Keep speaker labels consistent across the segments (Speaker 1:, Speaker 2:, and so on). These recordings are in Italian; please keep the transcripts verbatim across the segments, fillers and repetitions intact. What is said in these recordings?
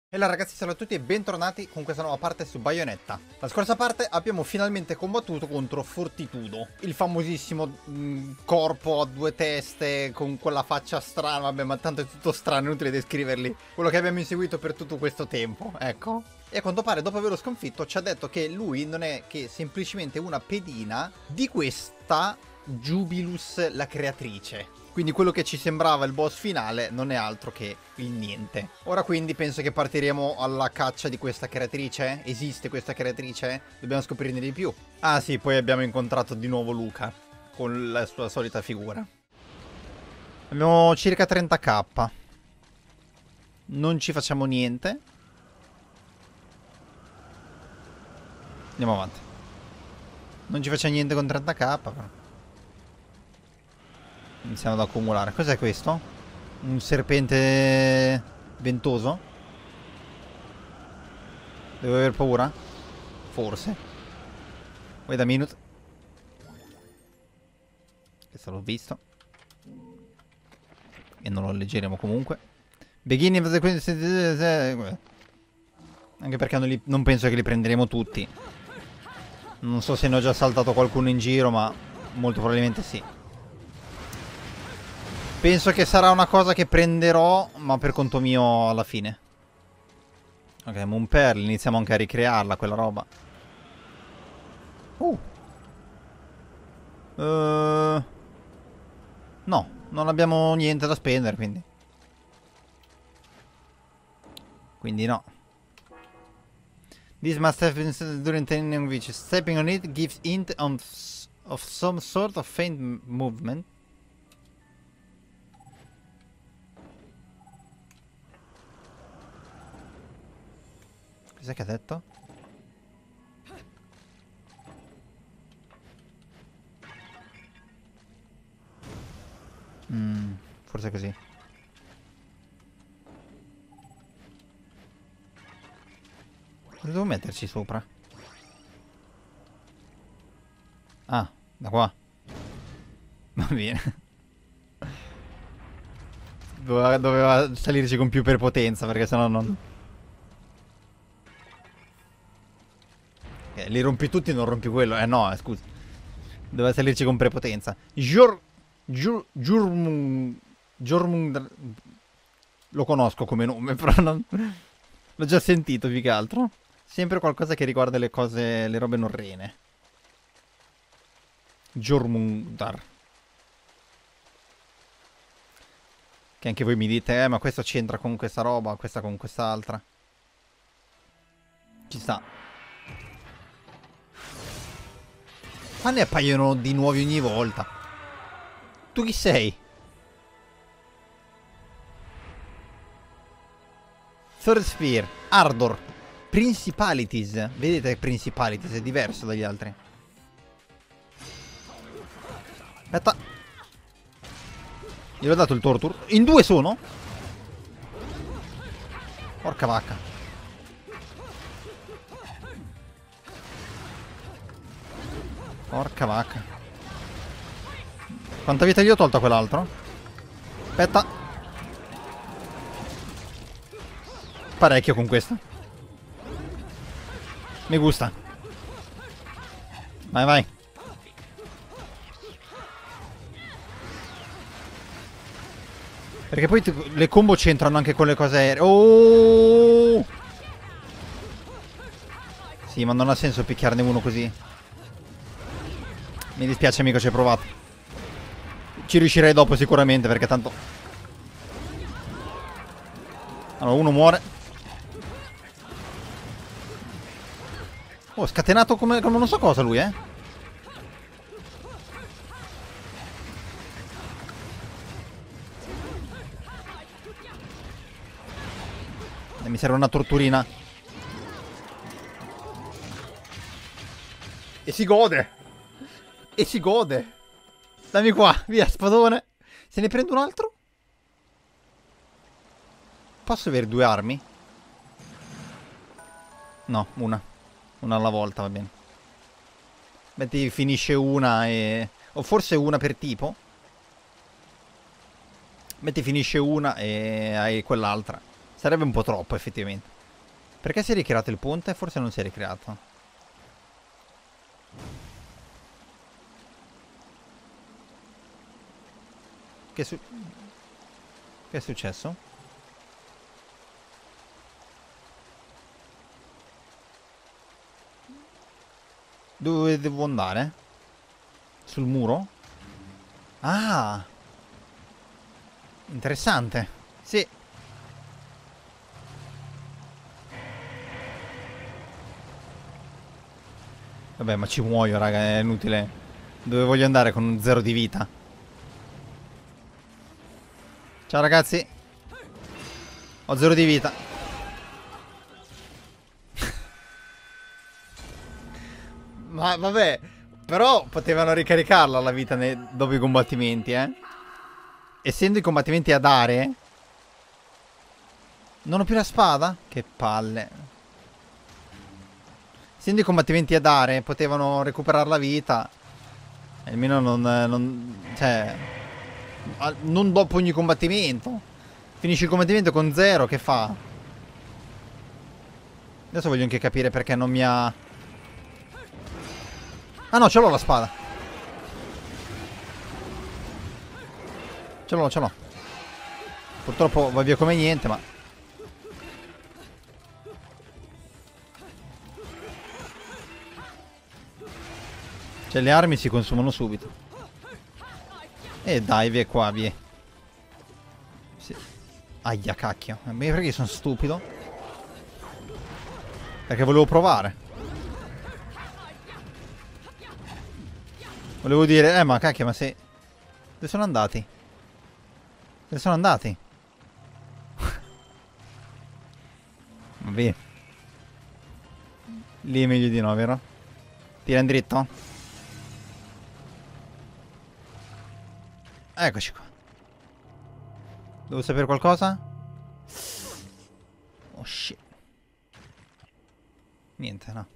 Speaker 1: E allora ragazzi, salve a tutti e bentornati con questa nuova parte su Bayonetta. La scorsa parte abbiamo finalmente combattuto contro Fortitudo, il famosissimo mh, corpo a due teste con quella faccia strana. Vabbè, ma tanto è tutto strano, è inutile descriverli. Quello che abbiamo inseguito per tutto questo tempo, ecco. E a quanto pare, dopo averlo sconfitto, ci ha detto che lui non è che semplicemente una pedina di questa Jubilus, la creatrice. Quindi quello che ci sembrava il boss finale non è altro che il niente. Ora quindi penso che partiremo alla caccia di questa creatrice. Esiste questa creatrice? Dobbiamo scoprirne di più. Ah sì, poi abbiamo incontrato di nuovo Luca con la sua solita figura. Abbiamo circa trenta k. Non ci facciamo niente. Andiamo avanti. Non ci facciamo niente con trenta k però. Iniziamo ad accumulare. Cos'è questo? Un serpente ventoso? Devo aver paura? Forse. Wait a minute. Questo l'ho visto. E non lo leggeremo comunque. Beginning of the... Anche perché non, li... non penso che li prenderemo tutti. Non so se ne ho già saltato qualcuno in giro, ma molto probabilmente sì. Penso che sarà una cosa che prenderò, ma per conto mio alla fine. Ok, Moon Pearl, iniziamo anche a ricrearla, quella roba. Uh. Uh. No, non abbiamo niente da spendere, quindi. Quindi no. This must have been during training which stepping on it gives hint of, of some sort of faint movement. Cos'è che ha detto? Mm, forse così. Dove devo metterci sopra? Ah, da qua. Va bene. Doveva, doveva salirci con più prepotenza, perché sennò non... Eh, li rompi tutti e non rompi quello. Eh no, eh, scusa. Doveva salirci con prepotenza. Jor... Jur... Jurmung... Jurmung... Lo conosco come nome, però non... L'ho già sentito più che altro. Sempre qualcosa che riguarda le cose... Le robe norrene. Jormungandr. Che anche voi mi dite, eh, ma questo c'entra con questa roba, questa con quest'altra. Ci sta. Ma ne appaiono di nuovi ogni volta. Tu chi sei? Third Sphere, Ardor, Principalities. Vedete, Principalities è diverso dagli altri. Aspetta. Gliel'ho dato il torture. In due sono? Porca vacca. Porca vacca. Quanta vita gli ho tolto a quell'altro? Aspetta. Parecchio con questo. Mi gusta. Vai, vai. Perché poi le combo c'entrano anche con le cose aeree. Oh! Sì, ma non ha senso picchiarne uno così. Mi dispiace amico, ci hai provato. Ci riuscirei dopo sicuramente, perché tanto... Allora, uno muore. Oh, scatenato come, come non so cosa lui, eh. E mi serve una torturina. E si gode. E si gode. Dammi qua, via, spadone. Se ne prendo un altro? Posso avere due armi? No, una. Una alla volta, va bene. Metti, finisce una e... O forse una per tipo. Metti, finisce una e hai quell'altra. Sarebbe un po' troppo, effettivamente. Perché si è ricreato il ponte? Forse non si è ricreato. Che, su che è successo? Dove devo andare? Sul muro? Ah! Interessante. Sì. Vabbè, ma ci muoio, raga, è inutile. Dove voglio andare con un zero di vita? Ciao, ragazzi. Ho zero di vita. Ma vabbè, però potevano ricaricarla la vita dopo i combattimenti, eh. Essendo i combattimenti ad aree. Non ho più la spada? Che palle. Essendo i combattimenti ad aree, potevano recuperare la vita. Almeno non, non... Cioè... Non dopo ogni combattimento. Finisci il combattimento con zero, che fa? Adesso voglio anche capire perché non mi ha... Ah no, ce l'ho la spada. Ce l'ho, ce l'ho. Purtroppo va via come niente, ma... Cioè le armi si consumano subito. E dai, via qua, via. Sì. Aia, cacchio. Ma perché sono stupido? Perché volevo provare. Volevo dire, eh ma cacchio, ma se... Dove sono andati? Dove sono andati? Va bene. Lì è meglio di no, vero? Tira in dritto? Eccoci qua. Devo sapere qualcosa? Oh shit. Niente, no.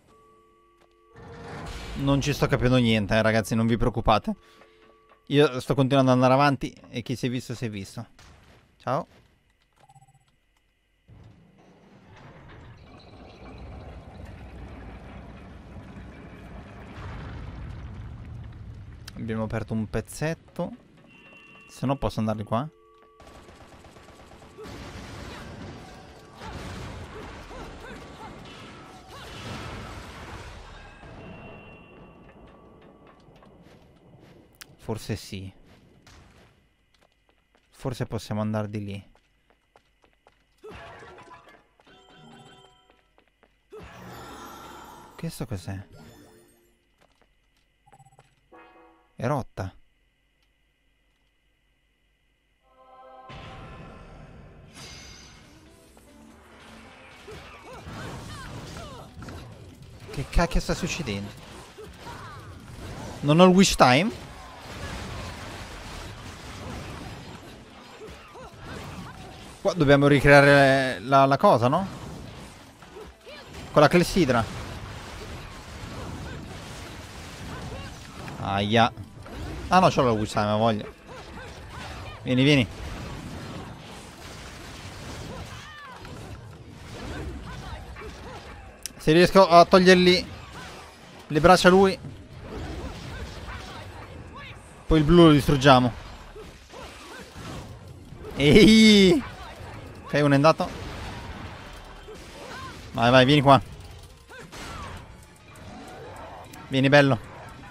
Speaker 1: Non ci sto capendo niente, eh, ragazzi, non vi preoccupate. Io sto continuando ad andare avanti e chi si è visto si è visto. Ciao. Abbiamo aperto un pezzetto. Se no posso andare di qua. Forse sì. Forse possiamo andare di lì. Questo cos'è? È rotta. Che cacchio sta succedendo? Non ho il wish time? Qua dobbiamo ricreare la, la cosa, no? Con la clessidra. Aia. Ah no, c'ho la wish time, ma voglio. Vieni, vieni. Se riesco a togliergli le braccia a lui, poi il blu lo distruggiamo. Ehi. Ok, uno è andato. Vai, vai, vieni qua. Vieni, bello.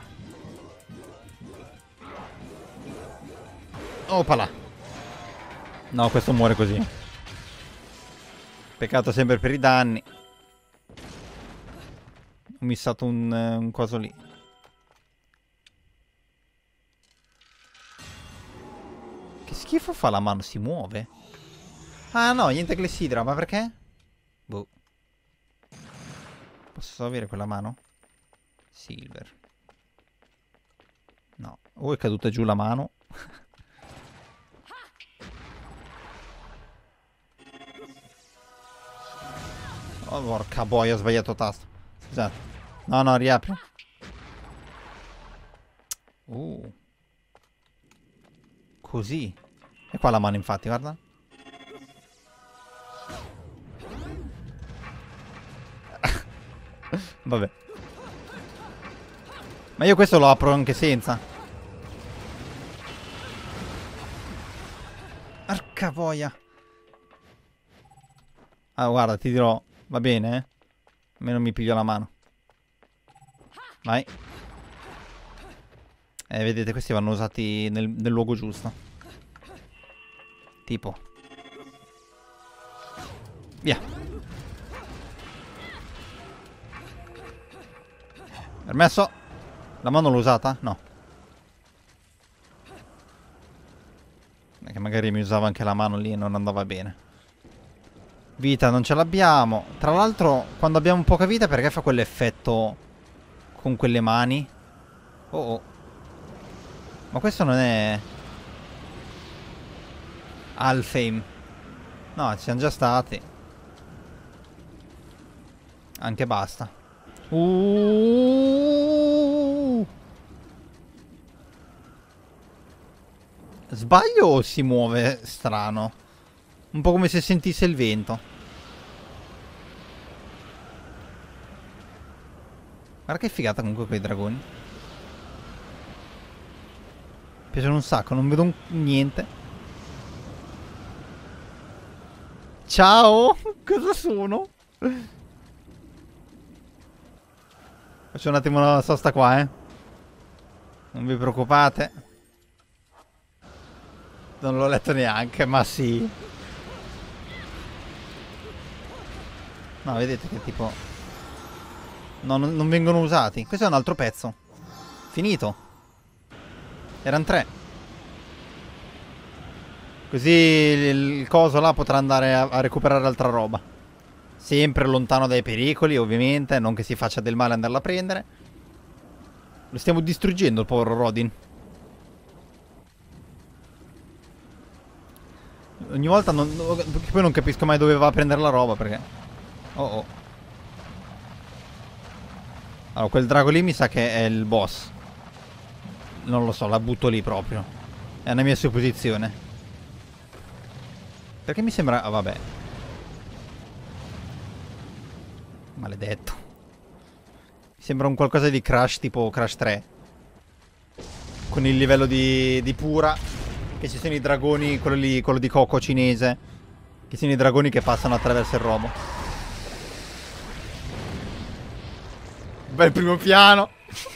Speaker 1: Opala. No, questo muore così. Peccato sempre per i danni. Ho missato un, un coso lì. Che schifo fa la mano? Si muove? Ah no, niente clessidra. Ma perché? Boh. Posso avere quella mano? Silver. No. O è caduta giù la mano. Oh, porca boia, ho sbagliato tasto. Scusate. No, no, riapri. Uh. Così. E qua la mano, infatti, guarda. Vabbè. Ma io questo lo apro anche senza. Porca boia. Ah, guarda, ti dirò. Va bene, eh. Almeno mi piglio la mano. Vai. Eh, vedete, questi vanno usati nel, nel luogo giusto. Tipo. Via. Permesso. La mano l'ho usata? No. Che magari mi usava anche la mano lì e non andava bene. Vita non ce l'abbiamo. Tra l'altro, quando abbiamo poca vita, perché fa quell'effetto con quelle mani? Oh oh. Ma questo non è Alfheim. No, ci siamo già stati. Anche basta. Uh. Sbaglio o si muove strano? Un po' come se sentisse il vento. Guarda che figata comunque quei dragoni. Mi piacciono un sacco, non vedo un... niente. Ciao! Cosa sono? Faccio un attimo una sosta qua, eh. Non vi preoccupate. Non l'ho letto neanche, ma sì. No, vedete che tipo... No, non, non vengono usati. Questo è un altro pezzo. Finito. Erano tre. Così il, il coso là potrà andare a, a recuperare altra roba. Sempre lontano dai pericoli, ovviamente. Non che si faccia del male andarla a prendere. Lo stiamo distruggendo il povero Rodin. Ogni volta non, poi non capisco mai dove va a prendere la roba, perché... Oh oh. Allora, quel drago lì mi sa che è il boss. Non lo so, la butto lì proprio. È una mia supposizione. Perché mi sembra... Ah, vabbè. Maledetto. Mi sembra un qualcosa di Crash, tipo Crash tre. Con il livello di, di pura. Che ci sono i dragoni, quello lì, quello di Coco cinese. Che sono i dragoni che passano attraverso il robo. Bel primo piano.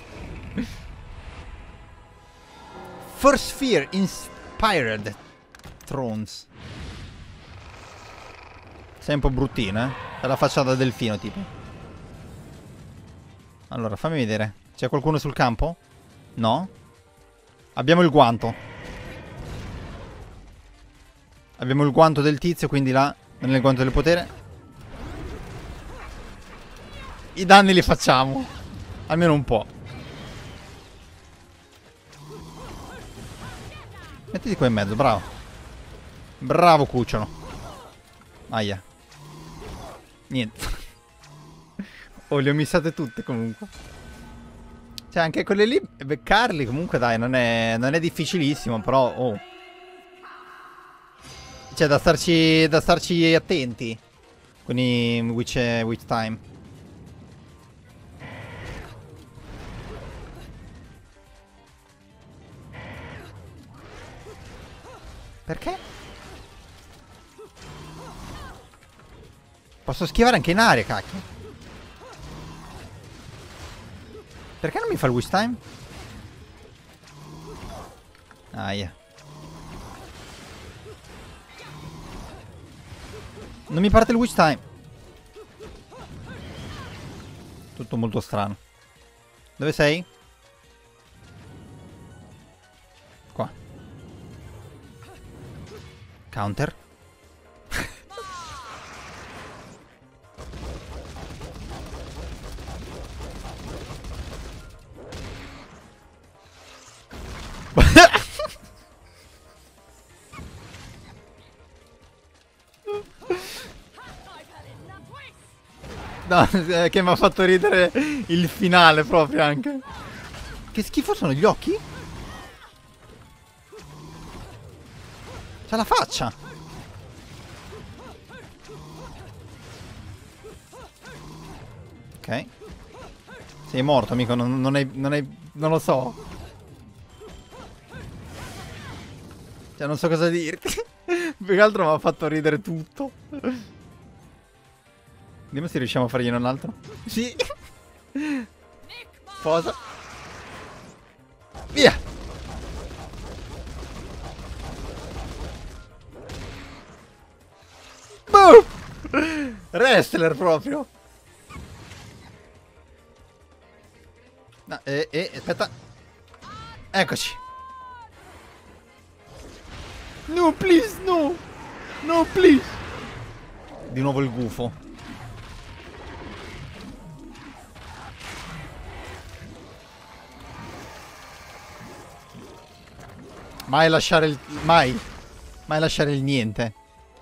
Speaker 1: First Sphere Inspired Thrones. Sei un po' bruttina, eh? È la faccia da delfino, tipo. Allora, fammi vedere. C'è qualcuno sul campo? No? Abbiamo il guanto. Abbiamo il guanto del tizio, quindi là, nel guanto del potere. I danni li facciamo. Almeno un po'. Mettiti qua in mezzo, bravo. Bravo cucciolo. Aia. Niente. Oh, le ho missate tutte comunque. Cioè, anche quelle lì, beccarli comunque, dai, non è, non è difficilissimo, però, oh. Cioè, da starci, da starci attenti. Con i Witch, Witch Time. Perché? Posso schivare anche in aria, cacchio. Perché non mi fa il Witch Time? Aia. Non mi parte il Witch Time. Tutto molto strano. Dove sei? Qua. Counter. No, che mi ha fatto ridere il finale proprio anche. Che schifo sono gli occhi? C'ha la faccia. Ok. Sei morto, amico, non, non hai... Non hai... Non lo so. Cioè, non so cosa dirti. Più che altro mi ha fatto ridere tutto. Vediamo se riusciamo a fargliene un altro. Sì. Posa. Via. Boom. Wrestler proprio. No, eh, eh, aspetta. Eccoci. No, please, no. No, please. Di nuovo il gufo. Mai lasciare il... Mai. Mai lasciare il niente.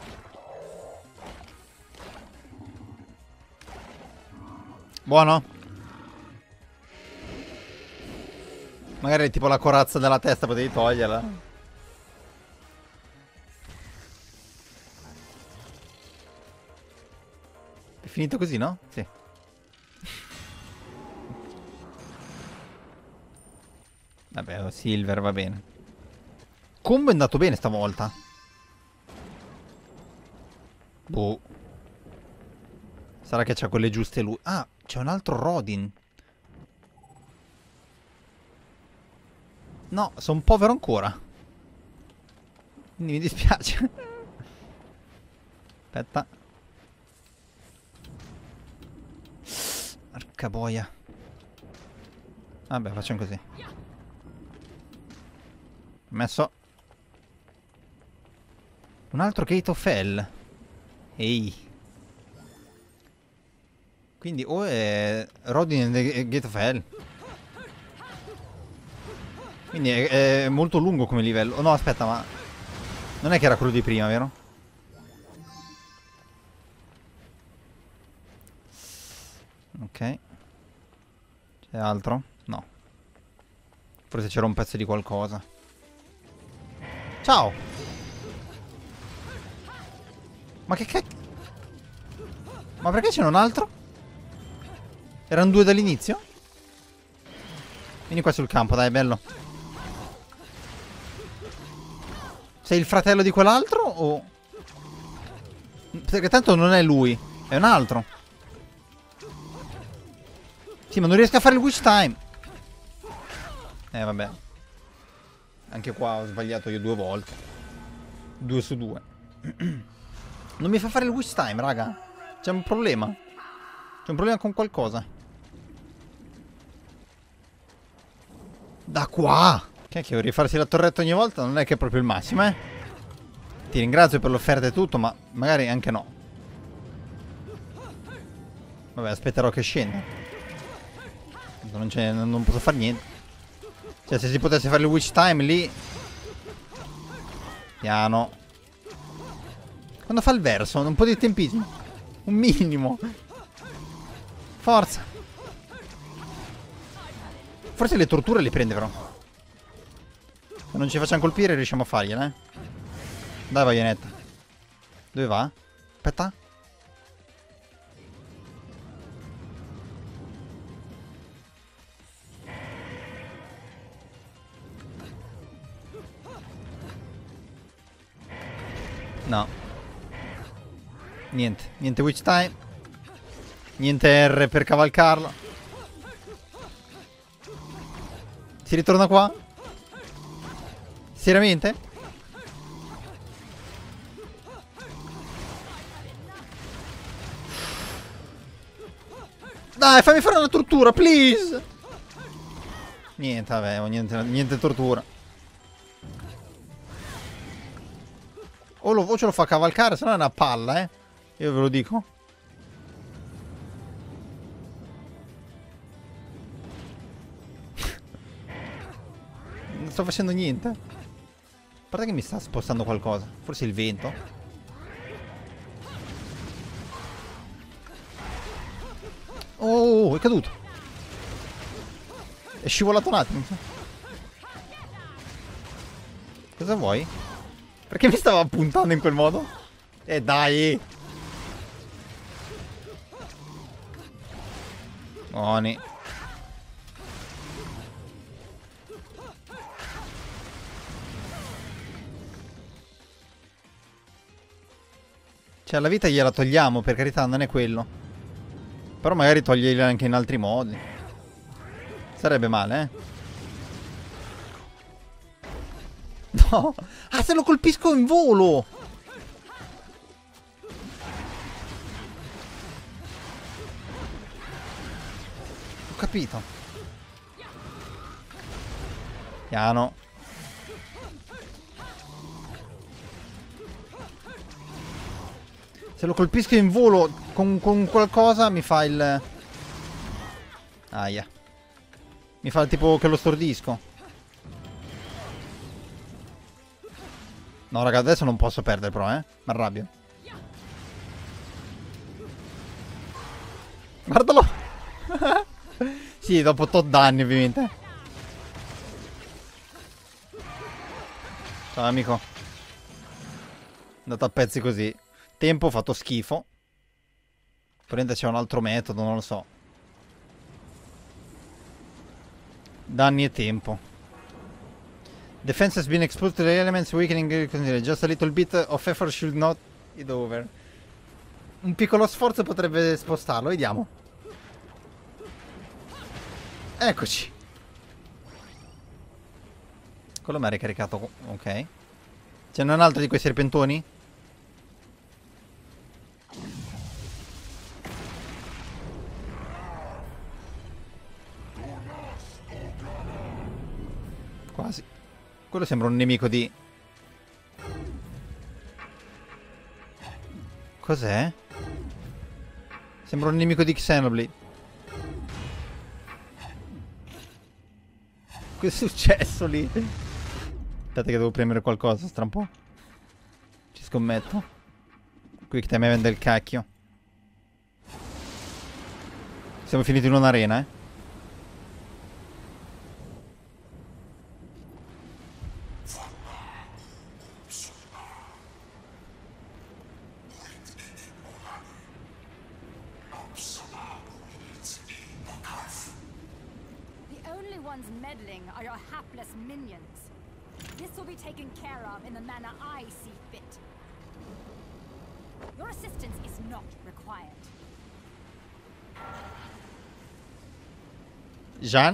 Speaker 1: Buono? Magari tipo la corazza della testa potevi toglierla. È finito così, no? Sì. Vabbè, Silver va bene. Combo è andato bene stavolta. Boh. Sarà che c'ha quelle giuste lui. Ah, c'è un altro Rodin. No, sono un povero ancora. Quindi mi dispiace. Aspetta. Porca boia. Vabbè, facciamo così. Messo. Un altro Gate of Hell. Ehi. Quindi o è Rodin e Gate of Hell. Quindi è, è molto lungo come livello. Oh no, aspetta, ma non è che era quello di prima, vero? Ok. C'è altro? No. Forse c'era un pezzo di qualcosa. Ciao. Ma che cacchio? Ma perché c'è un altro? Erano due dall'inizio? Vieni qua sul campo, dai, bello. Sei il fratello di quell'altro o... Perché tanto non è lui, è un altro. Sì, ma non riesco a fare il wish time. Eh, vabbè. Anche qua ho sbagliato io due volte. Due su due. Non mi fa fare il wish time, raga. C'è un problema. C'è un problema con qualcosa. Da qua. Che che rifarsi la torretta ogni volta non è che è proprio il massimo, eh. Ti ringrazio per l'offerta e tutto, ma magari anche no. Vabbè, aspetterò che scenda. Non, c'è, non posso fare niente. Cioè, se si potesse fare il witch time lì. Piano. Quando fa il verso, un po' di tempismo. Un minimo. Forza. Forse le torture le prende però. Se non ci facciamo colpire riusciamo a fargliela, eh. Dai, Bayonetta. Dove va? Aspetta. No. Niente, niente witch time. Niente R per cavalcarlo. Si ritorna qua? Seriamente? Dai, fammi fare una tortura, please. Niente, vabbè, niente, niente tortura. O, lo, o ce lo fa cavalcare, se no è una palla, eh. Io ve lo dico. Non sto facendo niente. A parte che mi sta spostando qualcosa. Forse il vento. Oh, è caduto. È scivolato un attimo. Cosa vuoi? Perché mi stava puntando in quel modo? Eh dai. Buoni. Cioè, la vita gliela togliamo, per carità, non è quello. Però magari toglierla anche in altri modi. Sarebbe male, eh? No! Ah, se lo colpisco in volo! Ho capito. Piano. Se lo colpisco in volo con, con qualcosa mi fa il... Aia. Mi fa tipo che lo stordisco. No raga, adesso non posso perdere però, eh. Mi arrabbio. Guardalo. Sì, dopo tot danni ovviamente. Ciao amico. Andato a pezzi così. Tempo, ho fatto schifo. Probabilmente c'è un altro metodo, non lo so. Danni e tempo. Defense has been exposed to the elements, weakening just a little bit of effort should not it over. Un piccolo sforzo potrebbe spostarlo, vediamo. Eccoci. Quello mi ha ricaricato, ok. Ce n'è un altro di quei serpentoni? Quasi. Quello sembra un nemico di... Cos'è? Sembra un nemico di Xenoblade. Che è successo lì? Aspetta che devo premere qualcosa, stra un po'. Ci scommetto. Quick time event del cacchio. Siamo finiti in un'arena, eh.
Speaker 2: Meddling are your hapless minions. This will be taken care of in the manner I see fit. Your assistance is not required.
Speaker 1: Jean?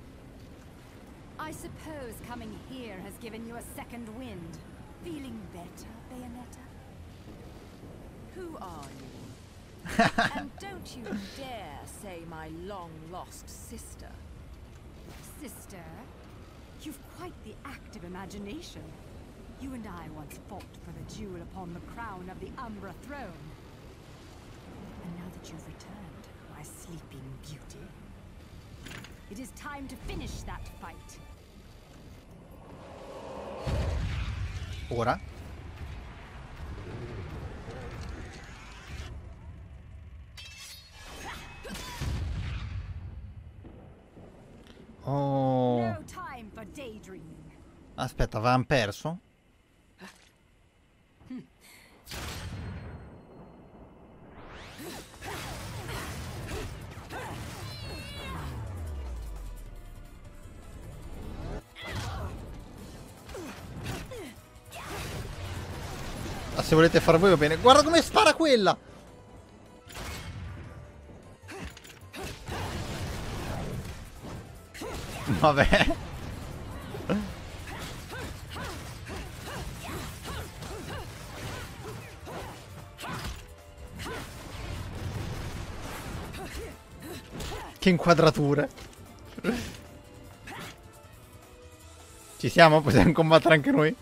Speaker 2: I suppose coming here has given you a second wind. Feeling better, Bayonetta?
Speaker 3: Who are you? And don't you dare say my long-lost sister.
Speaker 2: Sister, you've quite the active imagination. You and I once fought for the jewel upon the crown of the Umbra throne. And now that you've returned, my sleeping beauty, it is time to finish that fight.
Speaker 1: Ora? Oh.
Speaker 2: No time for daydreaming.
Speaker 1: Aspetta, avevamo perso? Ma se volete far voi va bene. Guarda come spara quella! Vabbè. Che inquadrature. Ci siamo? Possiamo combattere anche noi?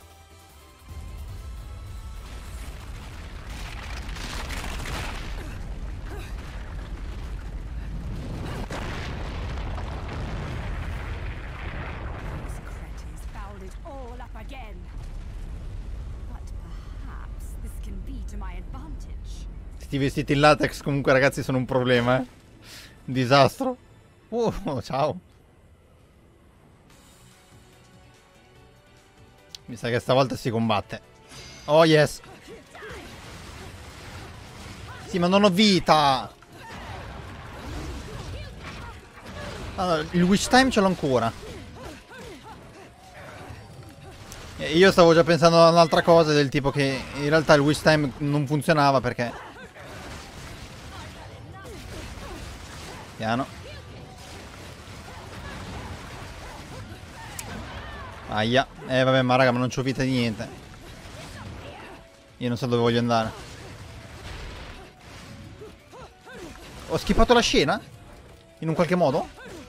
Speaker 1: Questi vestiti in latex comunque ragazzi sono un problema, eh. Un disastro. Oh, ciao. Mi sa che stavolta si combatte. Oh yes. Sì, ma non ho vita. Allora, il witch time ce l'ho ancora. E io stavo già pensando a un'altra cosa, del tipo che in realtà il wish time non funzionava perché... Piano. Aia. Eh vabbè, ma raga, ma non c'ho vita di niente. Io non so dove voglio andare. Ho skippato la scena? In un qualche modo?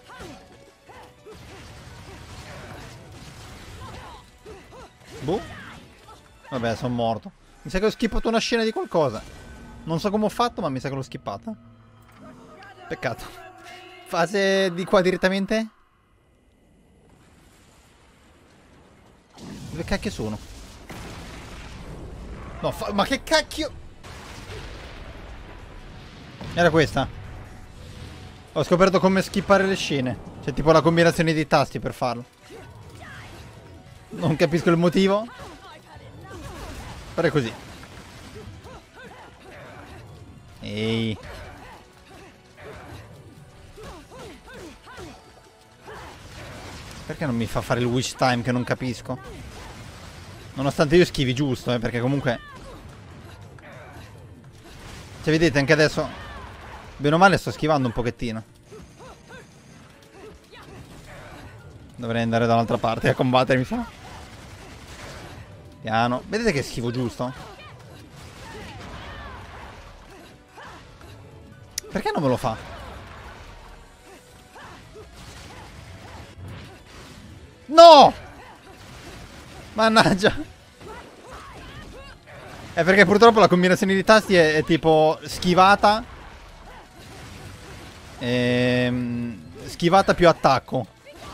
Speaker 1: Boh. Vabbè, sono morto. Mi sa che ho skippato una scena di qualcosa. Non so come ho fatto, ma mi sa che l'ho skippata. Peccato. Fase di qua direttamente? Dove cacchio sono? No, fa ma che cacchio? Era questa? Ho scoperto come skippare le scene. C'è tipo la combinazione dei tasti per farlo. Non capisco il motivo. Però è così. Ehi. Perché non mi fa fare il wish time che non capisco? Nonostante io schivi giusto, eh, perché comunque... Cioè, vedete, anche adesso... Bene o male sto schivando un pochettino. Dovrei andare da un'altra parte a combattere, mi sa. Piano. Vedete che schivo giusto? Perché non me lo fa? No! Mannaggia. È perché purtroppo la combinazione di tasti è, è tipo schivata. Ehm, schivata più attacco.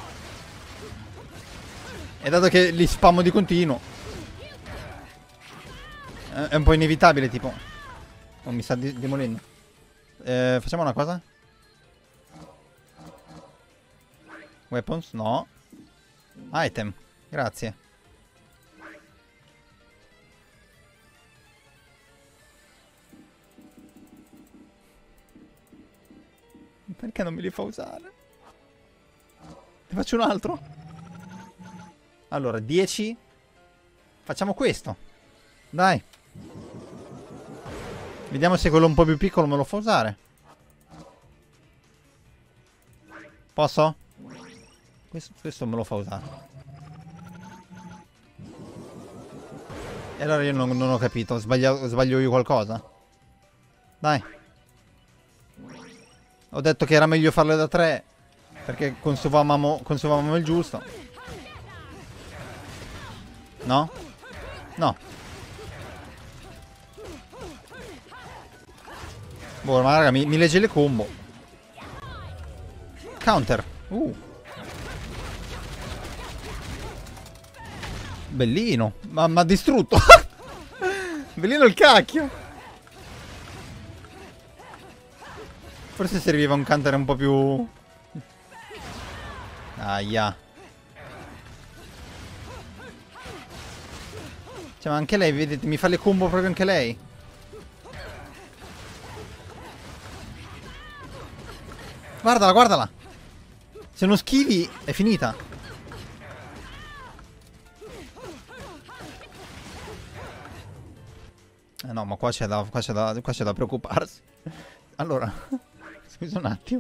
Speaker 1: E dato che li spammo di continuo, è un po' inevitabile, tipo. Oh, mi sta demolendo. Eh, facciamo una cosa? Weapons? No. Item. Grazie. Perché non me li fa usare? Ne faccio un altro? Allora, dieci. Facciamo questo. Dai. Vediamo se quello un po' più piccolo me lo fa usare. Posso? Questo, questo me lo fa usare. E allora io non, non ho capito. Sbaglio, sbaglio io qualcosa? Dai. Ho detto che era meglio farle da tre. Perché consumavamo, consumavamo il giusto. No? No. Boh, ma raga, mi, mi legge le combo. Counter. Uh. Bellino. Ma mi ha distrutto. Bellino il cacchio. Forse serviva un counter un po' più... Aia. Cioè, ma anche lei, vedete, mi fa le combo proprio anche lei. Guardala, guardala. Se non schivi, è finita. Eh no, ma qua c'è da, qua c'è da, qua c'è da preoccuparsi. Allora, scusa un attimo.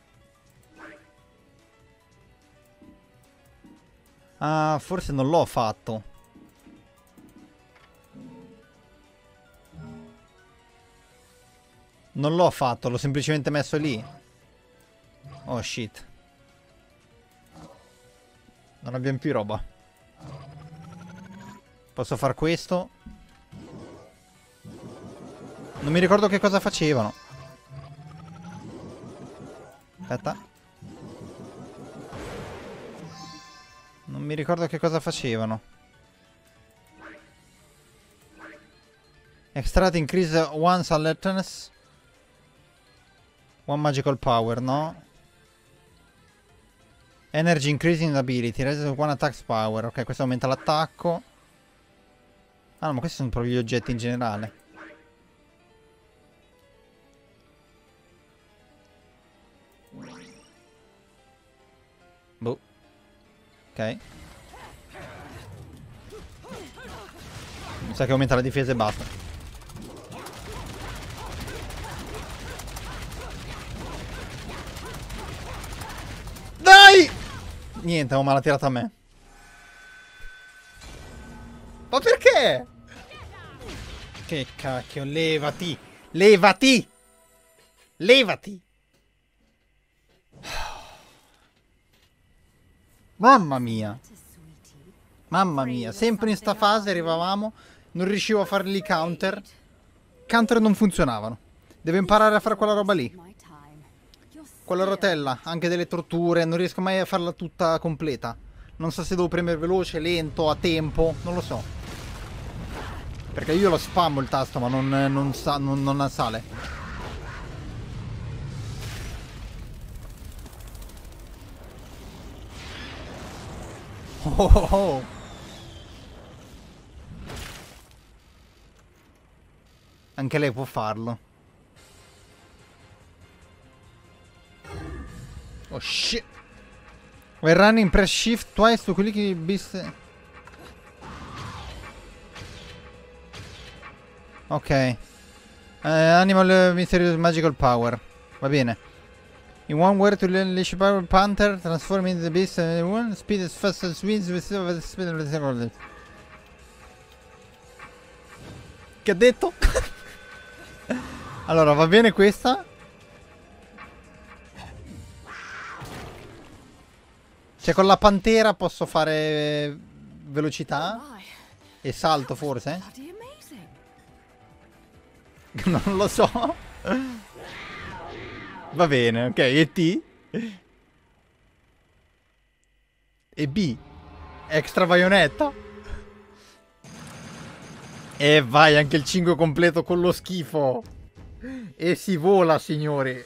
Speaker 1: Ah, forse non l'ho fatto. Non l'ho fatto, l'ho semplicemente messo lì. Oh shit. Non abbiamo più roba. Posso far questo? Non mi ricordo che cosa facevano. Aspetta. Non mi ricordo che cosa facevano. Extract increase one's alertness. One magical power, no? Energy increasing ability. Raise one attack power. Ok, questo aumenta l'attacco. Ah no, ma questi sono proprio gli oggetti in generale. Boh. Ok. Mi sa che aumenta la difesa e basta. Dai! Niente, ma l'ha tirata a me. Ma perché? Che cacchio, levati! Levati! Levati! Mamma mia! Mamma mia, sempre in sta fase arrivavamo, non riuscivo a fargli counter. Counter non funzionavano. Devo imparare a fare quella roba lì. Quella rotella, anche delle torture, non riesco mai a farla tutta completa. Non so se devo premere veloce, lento, a tempo, non lo so. Perché io lo spammo il tasto, ma non, non, sa, non, non sale. Oh, oh, oh. Anche lei può farlo. Oh shit. We're running press shift twice to click beast. Ok. Uh, animal mysterious magical power. Va bene. In one word to unleash power panther, transform into the beast and one speed as fast as winds with the speed of the second. Che ha detto? Allora, va bene questa. Cioè con la pantera posso fare velocità e salto forse? Non lo so. Va bene, ok, e T? E B? Extra baionetta? E vai, anche il cinque completo con lo schifo. E si vola, signori.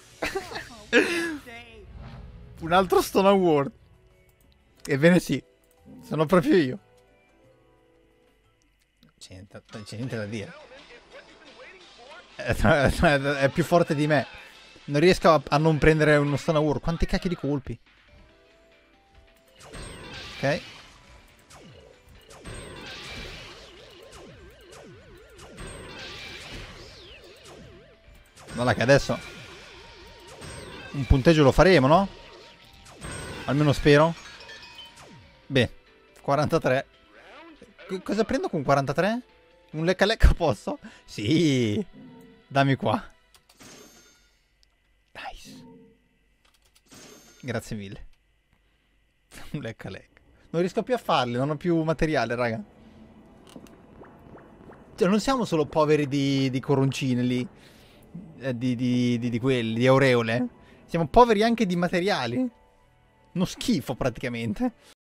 Speaker 1: Un altro Stone Award. Ebbene sì, sono proprio io. C'è niente, niente da dire. È, è più forte di me. Non riesco a, a non prendere uno Stone Award. Quanti cacchi di colpi. Ok. Guarda che adesso un punteggio lo faremo, no? Almeno spero. Beh, quarantatré. C- cosa prendo con quarantatré? Un lecca lecca posso? Sì. Dammi qua. Nice. Grazie mille. Un lecca lecca. Non riesco più a farli, non ho più materiale, raga. Cioè, non siamo solo poveri di, di coroncine lì. Eh, di, di, di, di quelli, di aureole. Siamo poveri anche di materiali. Uno schifo praticamente.